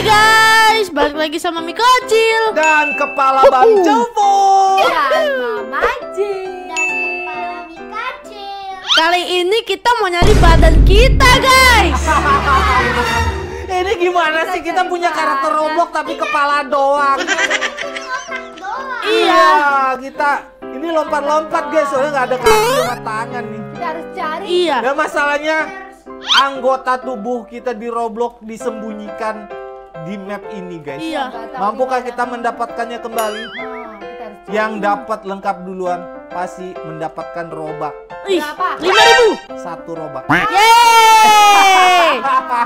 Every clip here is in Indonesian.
guys, balik lagi sama Mie Kecil dan kepala Bang Cupu dan Mama Jin dan kepala Mie Kecil. Kali ini kita mau nyari badan kita guys. Ini gimana sih, kita punya karakter Roblox tapi kepala doang. Iya, kita ini lompat-lompat guys, soalnya nggak ada kaki sama tangan nih. Kita harus cari. iya. Dan masalahnya anggota tubuh kita di Roblox disembunyikan di map ini guys. Iya. Mampukah kita mendapatkannya kembali? Kita harus cari. Yang dapat lengkap duluan pasti mendapatkan robak. Ih, Berapa? 5.000. 1 robak. Yeay.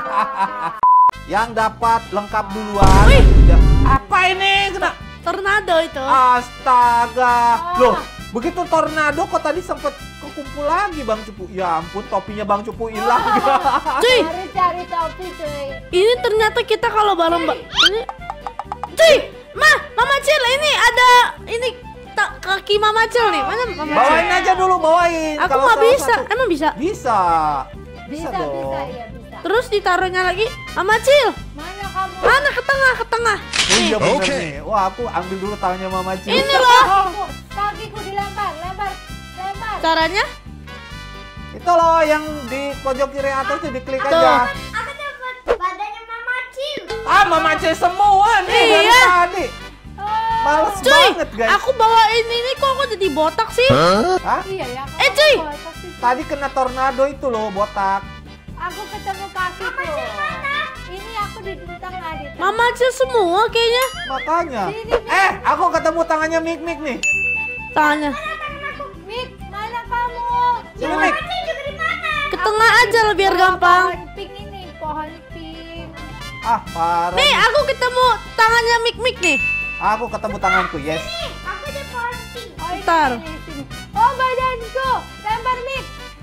Yang dapat lengkap duluan. Wih. Apa ini? Kena. Tornado itu. Astaga. Loh, begitu tornado kok tadi sempet kekumpul lagi Bang Cupu. Ya ampun, topinya Bang Cupu hilang. Cuy, Harus cari topi cuy. ini ternyata kita kalau bareng ini. Cuy, Mama Cil, ini ada ini kaki Mama Cil nih. Mana Mama Cil? Bawain aja dulu, bawain. Aku Kalau nggak salah bisa. satu. Emang bisa? Bisa. Bisa, dong. iya bisa. Terus ditaruhnya lagi. Mama Cil, Mana kamu? mana ke tengah, ke tengah. Oh, iya bener nih. Wah, aku ambil dulu tangannya Mama Cil. Ini loh. Kakiku dilempar, lempar. Caranya? Itu loh yang di pojok kiri atas tuh diklik Tuh. aja. Aku dapat badannya Mama Cil. Ah, Mama Cil semua nih dari Iya. tadi. Males Cuy, banget guys. aku bawain ini kok aku jadi botak sih? Hah? Iya ya. Cuy. Tadi kena tornado itu loh, botak. Aku ketemu kakiku. Ini aku di tengah di tengah. Mama Cil semua kayaknya Makanya. Sini, Mik. Aku ketemu tangannya Mik nih. tangannya. Mik, mana kamu? Sini Mik. juga di mana? Ke tengah aja lah biar gampang. Pohon pink ini, pohon pink. Ah, parah. Nih, aku ketemu tangannya Mik nih. Aku ketemu tanganku, yes. Aku di pohon pink. Oh, ini, Ntar. sini. Oh, badanku. Lempar Mik.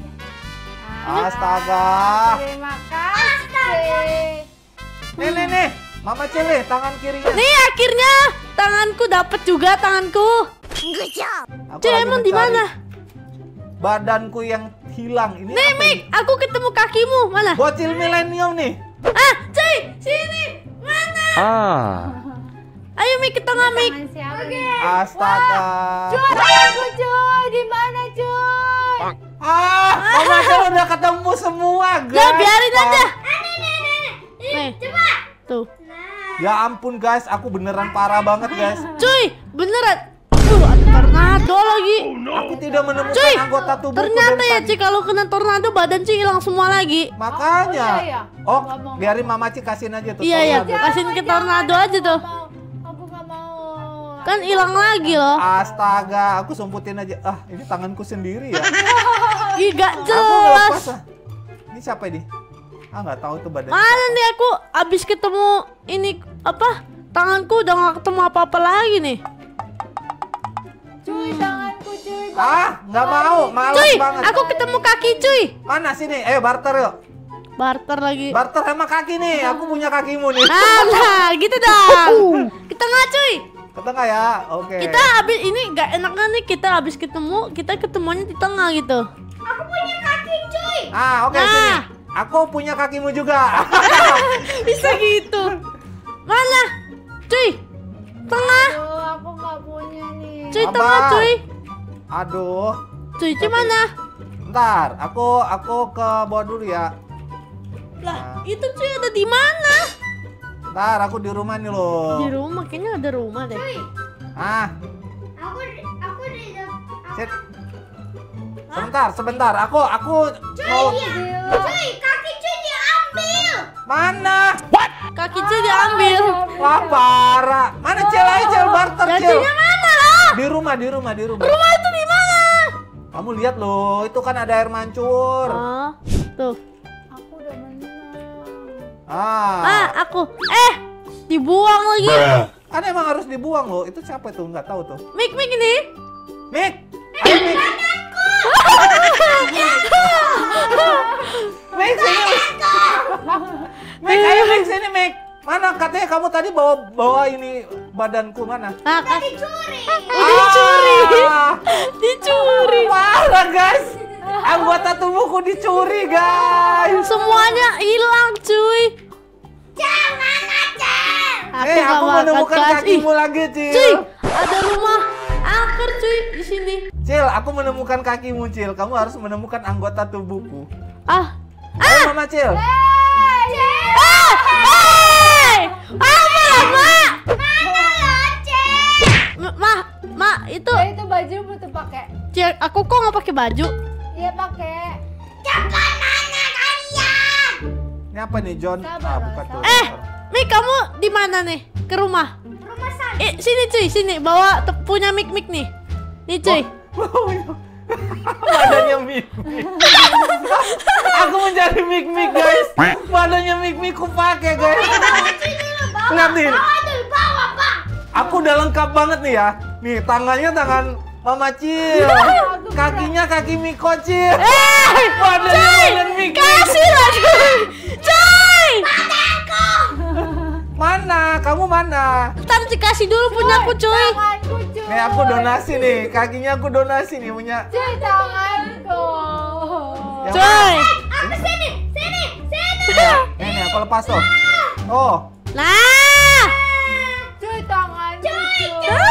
Astaga. Terima kasih. Nih. Mama Cil nih, tangan kirinya. Nih, akhirnya tanganku dapat juga tanganku. Aku Cuy, lagi emang di mencari mana? badanku yang hilang. Ini Nih, apa Mik, ini? aku ketemu kakimu. Mana? Bocil milenium nih. Ah, cuy, sini. Mana? Ayo Mik ke tengah, Mik. Tangan siapa Oke. nih? Astaga. Aku cuy, di mana cuy? Mama Cil udah ketemu semua, guys. Udah, biarin aja. Nih, Coba. tuh. Ya ampun, guys. Aku beneran parah banget, guys. Cuy, beneran. Ada tornado lagi. Aku tidak menemukan Cuy, anggota tubuhku ternyata dari ya tadi. cuy, kalau kena tornado badan cuy hilang semua lagi. Makanya. Oh, iya, iya. Oh, Ngomong. biarin Mama Cil kasihin aja tuh. Iya, iya. tornado. Kasihin ke tornado aja tuh. Aku nggak mau. Kan hilang lagi loh. Astaga, aku sumputin aja. Ah, ini tanganku sendiri ya. Ih, gak Aku ngelepas. jelas. Ini siapa ini? Ah, nggak tahu tuh badannya. Mana nih aku abis ketemu ini apa? Tanganku udah gak ketemu apa-apa lagi nih. Cuy, tanganku cuy. Ah, nggak mau. Males Cuy, banget. aku ketemu kaki cuy. Mana sini? Ayo barter yuk. Barter lagi. Barter sama kaki nih. Aku punya kakimu nih. Nah, gitu dong. Ke tengah cuy. Ke tengah ya. Oke. Kita abis ini gak enaknya nih kita abis ketemu, kita ketemunya di tengah gitu. Aku punya kaki cuy. Ah, oke Nah. sini. Aku punya kakimu juga. Bisa gitu. Mana? Cuy. Tengah. Aduh, aku nggak punya nih. Cuy, Abang. tengah cuy. Aduh. Cuy mana? Ntar, aku ke bawah dulu ya. Lah, itu cuy ada di mana? Ntar, aku di rumah nih loh. Di rumah, kayaknya ada rumah deh. Ah, Aku di sit. Sebentar. Aku mau. Cuy, kaki cuy diambil. Mana? Kaki cuy diambil. Wah, parah. Mana Cil? Ayo Cil, barter Cil. Jadinya mana loh? Di rumah. Rumah itu di mana? Kamu lihat loh, itu kan ada air mancur. Oh, tuh. Aku udah menang. Aku. Dibuang lagi. Kan emang harus dibuang loh. Itu siapa tuh? Nggak tahu tuh. Mik ini. Mik. Ayo, Mik. Mik sini. Mik, ayo Mik sini Mik. Mana katanya kamu tadi bawa ini badanku mana? Dicuri. Dicuri. Dicuri. Parah guys. Anggota tubuhku dicuri guys. Semuanya hilang cuy. Jangan aja. nggak aku bakal menemukan kasih. kakimu lagi, Cuy, Cil. ada rumah angker cuy di sini. Cil, aku menemukan kakimu, Cil. Kamu harus menemukan anggota tubuhku. Ah, Ayo, Mama Cil. apa lah, Mak? Mak, itu Nah, itu bajumu tuh pakai. Cil, aku kok nggak pakai baju? Iya pakai. Ini apa nih, John? Sabar, Bukan tuh. sabar. Mik, kamu di mana nih? Ke rumah? Rumah saya. Sini cuy, sini bawa punya Mik nih. Nih cuy. Badannya Mik-Mik. Aku mencari Mik-Mik, guys. Badannya Mik-Mik ku pakai, guys. Lihat nih. Aku udah lengkap banget nih ya. Nih, tangannya tangan Mama Cil. Kakinya kaki Miko Cil. Badannya badan Mik-Mik. Kasih lah cuy. Cuy. Mana? Kamu mana? Ntar dikasih dulu punya aku cuy. Tanganku cuy. Nih, aku donasi nih. Kakinya aku donasi nih punya. Cuy, tanganku. Yang Cuy. Aku sini. Nih, aku lepas tuh. Oh. Nah. Cuy, tanganku. Cuy.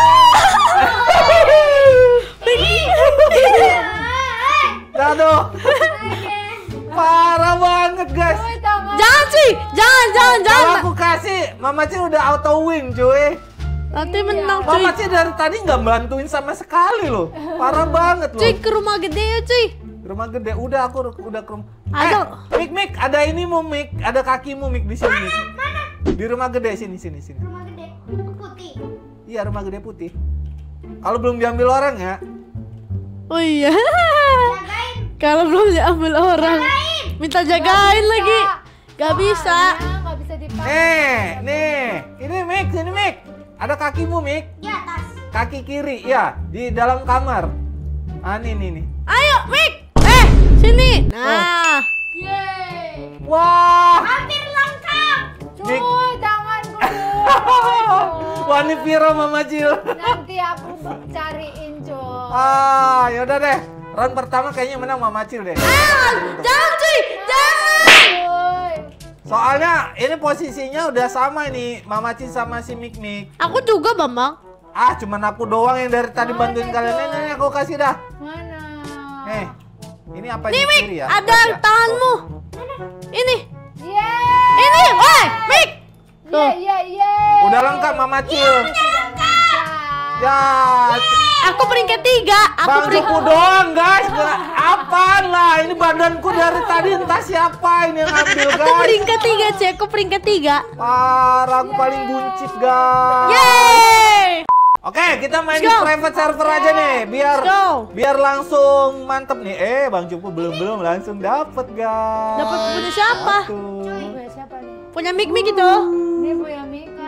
Aduh. Parah banget, guys. Cuy, tanganku. Jangan cuy. Jangan. Kalau aku kasih, Mama Cil udah auto win, cuy. Nanti menang cuy. Mama Cil dari tadi nggak bantuin sama sekali loh. Parah banget loh. Cuy, ke rumah gede ya cuy. Rumah gede, udah aku udah ke rumah. Aduh. Mik, ada inimu Mik, ada kakimu Mik di sini. Mana? Di rumah gede sini. Rumah gede. Putih. Iya, rumah gede putih. Kalau belum diambil orang ya. Oh iya. Jagain. Kalau belum diambil orang, minta jagain lagi. Gak bisa. Nggak bisa dipakai. Nih, ini Mik, sini Mik. Ada kakimu Mik. Di atas. Kaki kiri, ya, di dalam kamar. Ah, nih. Ayo, Mik. Sini. Nah. Yeay. Wah. Hampir lengkap. Mik. Cuy, tanganku dulu. Wah, ini Viro Mama Cil. Nanti aku cariin cuy. Ah, yaudah deh. Round pertama kayaknya menang Mama Cil deh. Jangan cuy. Jangan. Cuy. Soalnya ini posisinya udah sama nih, Mama Cil sama si Mik. Aku juga, Bambang. Ah, cuman aku doang yang dari tadi Mana bantuin kalian. tuh? Nih, aku kasih dah. Mana? Nih, ini apa Nih, di Mik. kiri ya? Ada Ya. tanganmu. Ini. Yeay. Ini. Woi, Mik. Tuh. Yeay. Udah lengkap Mama Cil. Ya, Aku peringkat 3. Bang Cupu doang guys. Apaan lah? Ini badanku dari tadi entah siapa ini yang ambil Aku guys. peringkat 3, Cek. Aku peringkat 3. Parah, aku paling buncit guys. Yeay. Oke, kita main di Let's go. private server aja nih, Let's go. biar langsung mantep nih. Bang Cupu belum langsung dapet guys. Dapat punya siapa? Tuh. Gue siapa nih? Punya Mik itu. Dia punya Mika.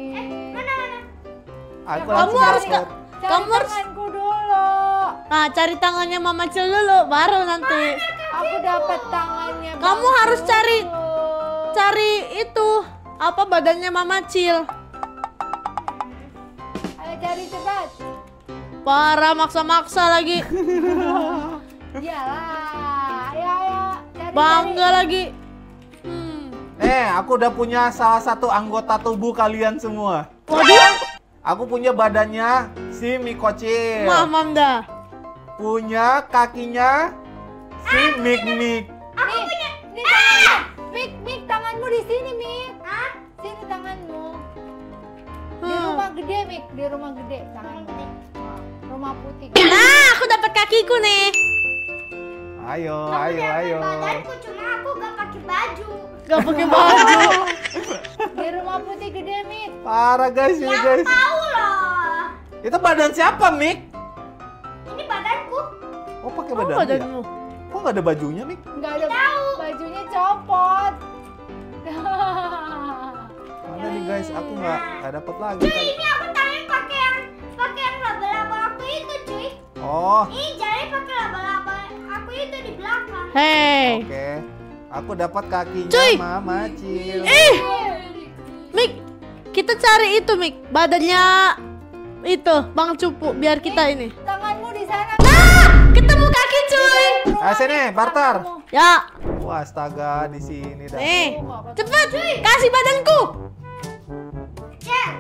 Aku Kamu langsung harus dapet. kamu harus tanganku dulu. Nah, cari tangannya Mama Cil dulu, baru nanti. Aku dapat tangannya. Kamu Bang harus Cupu. cari itu apa badannya Mama Cil. Ayo cari cepat. Parah, maksa-maksa lagi. Iyalah. Ayo. Bangga lagi. Aku udah punya salah satu anggota tubuh kalian semua. Waduh, Aku punya badannya si Mikocil. mamam dah. Punya kakinya si Mik. Aku punya. Nih tanganmu. Mik, tanganmu di sini, Mik. Sini tanganmu. Di rumah gede, Mik. Di rumah gede tanganmu. Rumah putih. Nah, aku dapat kakiku nih. Ayo. Cuma aku gak pakai baju. Gak pakai baju. Di rumah putih gede, Mik. Parah guys ini guys. Tahu loh. Itu badan siapa Mik? Ini badanku. Oh pakai Oh, badan badanmu. Kok nggak ada bajunya Mik? Nggak ada bajunya copot. Mana nih guys? Aku nggak dapet lagi. Cuy, ini aku tangan pakai yang laba-laba aku itu, cuy. Oh, Ini jari pakai laba-laba aku itu di belakang. Hei. oke. Aku dapat kakinya Cuy. Mama Cil. Mik, kita cari itu, Mik. Badannya itu, Bang Cupu, biar kita ini. Tanganmu di sana. Nah, ketemu kaki, cuy. Sini, barter. Ya, Wah, astaga di sini dah. nih. Cepet, kasih badanku.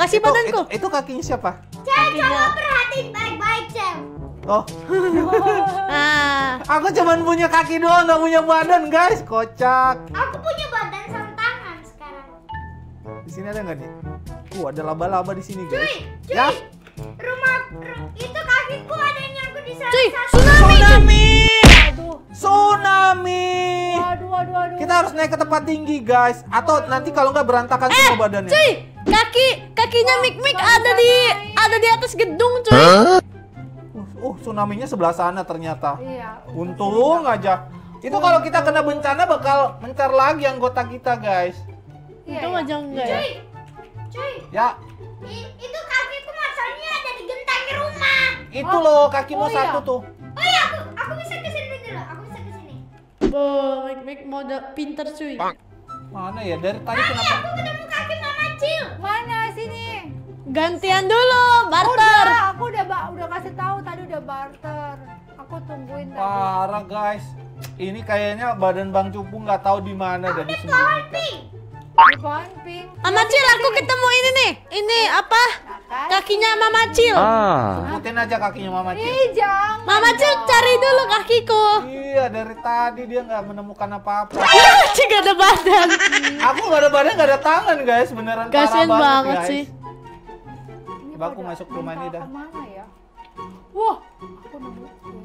kasih badanku. Itu kakinya siapa? Kakinya. Perhatiin baik-baik, Cel. Oh, Ah, aku cuman punya kaki doang, nggak punya badan, guys. Kocak. Aku punya badan sama tangan sekarang. Di sini ada nggak nih? Ada laba-laba di sini, guys. Cuy, Ya. itu kakiku ada yang nyangkut di sana. cuy, tsunami. Tsunami. Aduh. Kita harus naik ke tempat tinggi, guys. Atau nanti kalau nggak berantakan semua badannya. Cuy, kakinya Mik ada di atas gedung, cuy. Tsunami-nya sebelah sana ternyata. Iya. Untung aja. Itu kalau kita kena bencana bakal mencar lagi anggota kita, guys. Iya, Itu iya. aja enggak ya? Cuy, Ya, itu kakiku masalahnya ada di genteng rumah. itu loh kakimu oh iya. satu tuh. Oh iya, aku bisa ke sini dulu. Aku bisa ke sini. Mik mau pinter, cuy. Mana ya? Dari tadi Aku kenapa? ketemu kaki Mama Cil. Mana sini? Gantian dulu, barter. Aku udah kasih tahu tadi udah barter. Aku tungguin tadi. Parah, guys. Ini kayaknya badan Bang Cupu nggak tahu di mana dan disembunyikan. Di pohon pink. Mama Cil, aku ketemu ini nih. Ini apa? Kan? Kakinya Mama Cil. Sebutin aja kakinya Mama Cil. Ih, jangan. Mama Cil, dong. cari dulu kakiku. Iya, dari tadi dia nggak menemukan apa-apa. Cik, gak ada badan. Aku nggak ada badan, nggak ada tangan, guys. Beneran parah Kasian banget guys. sih. Ini Coba aku pada masuk rumah ini dah. Kemana ya? Wah, aku nemu.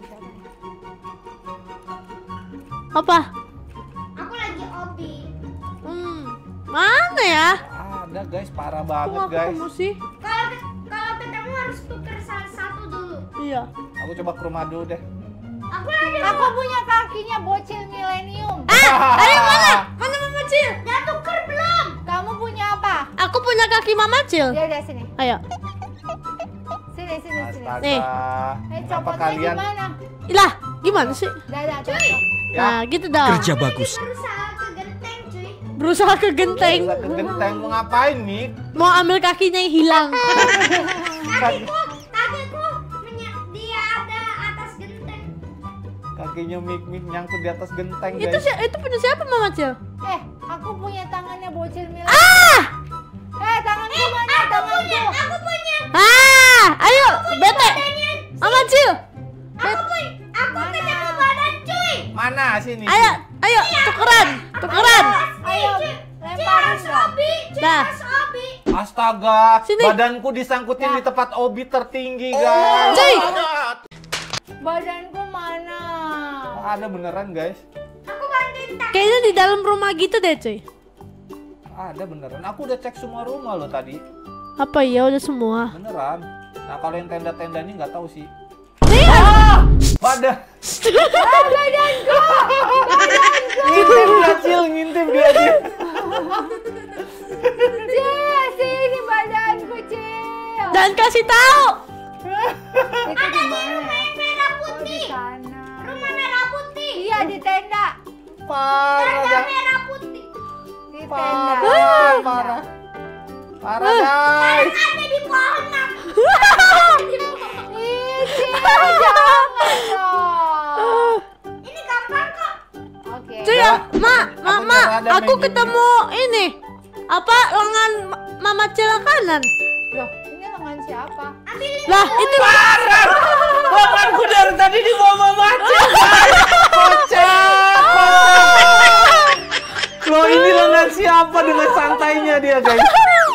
Apa? Aku lagi obi. Mana ya? Ada, guys. Parah Aku banget, nggak guys. ketemu sih. Kalau ketemu harus tuker salah satu dulu. Iya. Aku coba ke rumah dulu deh. Aku lagi Aku punya kakinya bocil milenium. Ayo mana? Mana Mama Cil? udah tuker belum? Kamu punya apa? Aku punya kaki Mama Cil. Ya udah sini. Ayo. Sini. Astaga. Nih. Kenapa Copotnya kalian? gimana? Lah, gimana sih? Dadah, cocok. Ya. Nah, gitu dong. Kerja bagus. Berusaha ke genteng, cuy. Berusaha ke genteng. Nggak ke genteng mau ngapain, Mik? Mau ambil kakinya yang hilang. Kakiku dia ada atas genteng. Kakinya Mik nyangkut di atas genteng, Itu guys. itu punya siapa Mama Cil? Aku punya tangannya bocil milenium. Ah! Tanganku mana? Tanganku. Aku punya. Ayo, bete. Mama Cil. Aku ketemu badan, cuy. Mana sini? Ayo, tukeran. Ayo, lemparin dong. Dah. Obi. Astaga, Sini. badanku disangkutin di tempat obi tertinggi, guys. Cuy. Badanku mana? Ada beneran, guys. Aku bantuin tak. Kayaknya di dalam rumah gitu deh, cuy. Ada beneran. Aku udah cek semua rumah loh tadi. Apa iya udah semua? Beneran. Nah, kalau yang tenda-tenda ini nggak tahu sih. Nih, Badan. Ngintip dia, Cil. Ngintip dia, Cil. Cil, sini badanku, Cil. dan kasih tahu. Itu di mana? Merah Oh, di putih. sana. Rumah merah putih. Iya, di tenda. Parah, dah. Merah putih. Di tenda. Parah. Parah, guys. Ada di pohon, Nak. Ih, Cil, jangan dong. Ini gampang kok. Oke. Cuy, Ya, Mama, nyerah dah aku main ketemu ini. Apa lengan Mama Cil kanan? Loh, ini lengan siapa? Lah, itu Lenganku dari tadi di bawah Mama Cil. Kocak. Loh, ini lengan siapa dengan santainya dia, guys?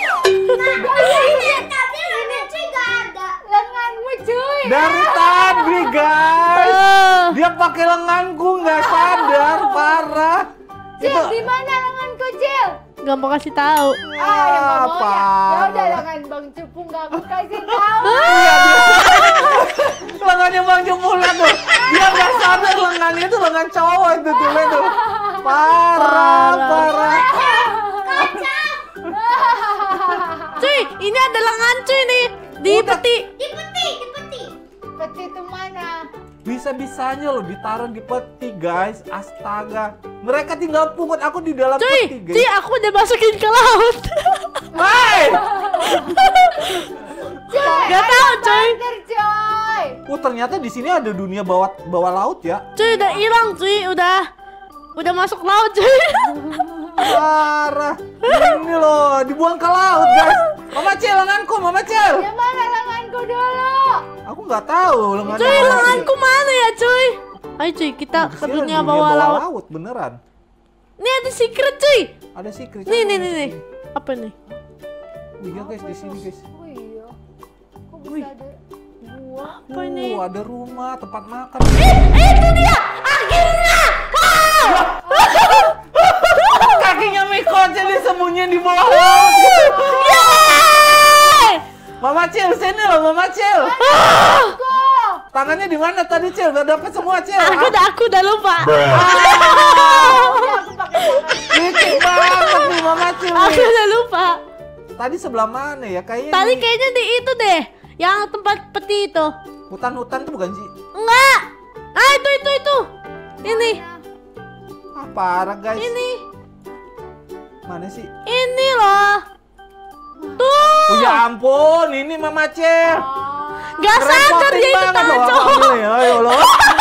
Tapi lengan cuy gak ada. Lenganmu, cuy. Dari tadi, guys. Dia pakai lenganku nggak sadar, parah. Cil, di mana lenganku, Cil? nggak mau kasih tahu. Ya nggak mau ya. Ya udah Parah. lengan Bang Cupu nggak aku kasih tahu. Lengannya Bang Cupu lah tuh. Dia nggak sadar lengannya itu lengan cowok itu tuh, lihat tuh. Parah. Cuy, ini ada lengan cuy nih di peti. Di peti. Peti itu mana? Bisa-bisanya loh ditaruh di peti, guys. Astaga. Mereka tinggal pungut, aku di dalam Cuy, peti, cuy, guys. aku udah masukin ke laut. Hai! Gak tahu cuy. Banter, coy. Ternyata di sini ada dunia bawah laut ya. Cuy udah hilang cuy, udah masuk laut cuy. Parah. Ini loh, dibuang ke laut, guys. Mama Mama Cil, lenganku, Mama Cil. Ya mana lenganku dulu? Aku nggak tahu lenganku. Cuy, lenganku mana ya cuy? Ayo cuy, kita ke dunia bawah laut. Beneran. Nih ada secret cuy. Ada secret. Nih. Apa nih? Iya guys, di sini guys. Oh iya. Kok bisa ada gua? Apa ini? Ada rumah, tempat makan. Itu dia! Akhirnya! Kakinya Miko jadi sembunyi di bawah laut. Yeay! Mama Cil, sini loh Mama Cil. Tangannya di mana tadi Cil? Udah dapat semua Cil. Aku udah lupa. Licik banget nih Mama Cil. Aku udah lupa. Tadi sebelah mana ya? Tadi kayaknya di itu deh, yang tempat peti itu. Hutan-hutan tuh bukan sih? Enggak. Ah itu. Ini. Ah, parah guys. Ini. Mana sih? Ini loh. Tuh. Oh ya ampun, ini Mama Cil. Gak sadar dia itu tangan cowok. Ayo loh.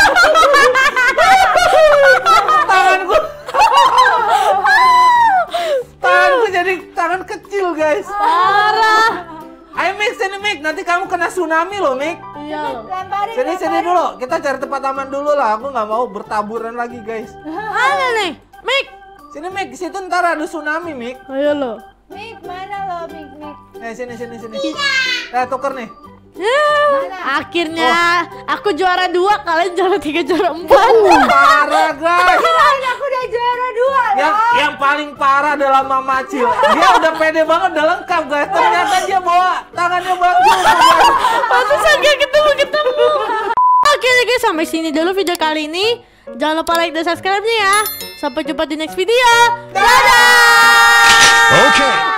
Tanganku jadi tangan kecil guys. Parah. Ayo Mik, sini Mik, nanti kamu kena tsunami loh Mik. Iya. Sini dulu, kita cari tempat aman dulu lah. Aku nggak mau bertaburan lagi guys. Mana nih? Mik. Sini Mik, di situ ntar ada tsunami Mik. Ayo lo. Mik, mana lo Mik? Sini. Tuker nih. Akhirnya aku juara 2, kalian juara 3, juara 4. Parah guys. Kirain aku udah juara 2. Yang paling parah adalah Mama Cil. Dia udah pede banget, udah lengkap guys. Ternyata dia bawa tangannya bagus. Pantesan gak ketemu. Oke guys, sampai sini dulu video kali ini. Jangan lupa like dan subscribe-nya ya. Sampai jumpa di next video. Dadah. Okay.